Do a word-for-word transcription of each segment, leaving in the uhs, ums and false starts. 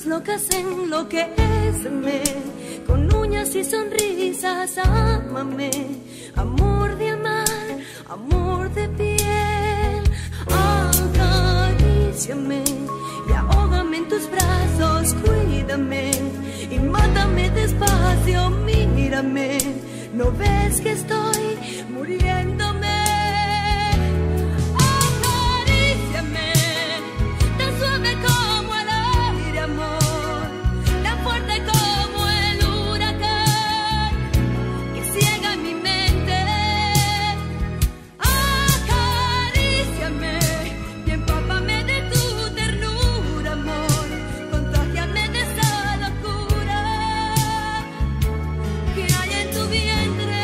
locas enloquéceme, con uñas y sonrisas ámame, amor de amar, amor de piel, acaríciame y ahógame en tus brazos, cuídame y mátame despacio, mírame, ¿no ves que estoy muriéndome? Acaríciame, tan suave como el aire, amor, tan fuerte como el huracán que ciega mi mente. Acaríciame y empápame de tu ternura, amor, contágiame de esa locura que hay en tu vientre.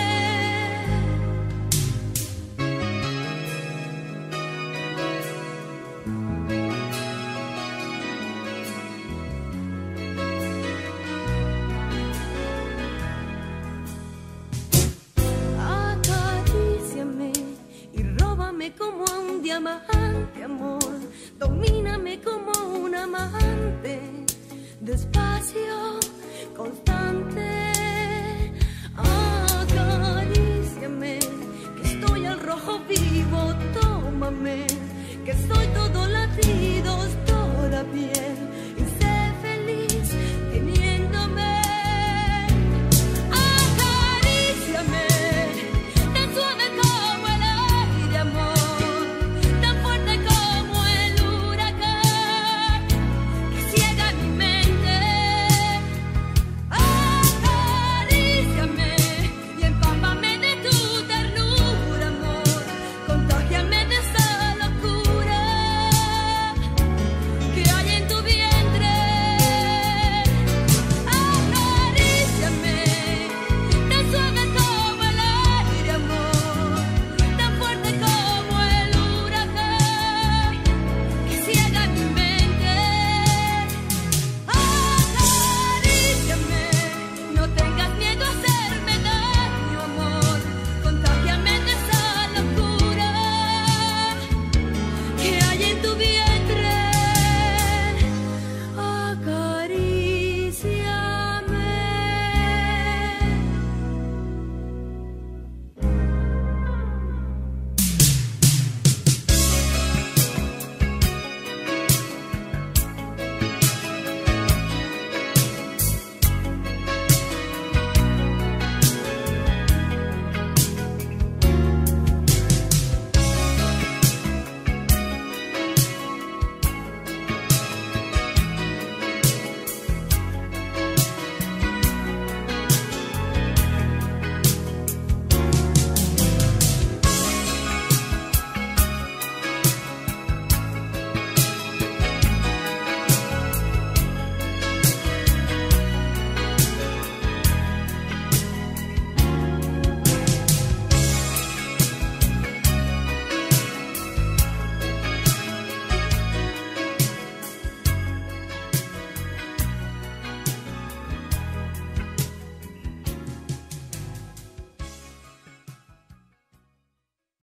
Acaríciame y róbame como a un diamante, amor, domíname como un amante, despacio, constante. Acaríciame, que estoy al rojo vivo, tómame, que soy todo latidos.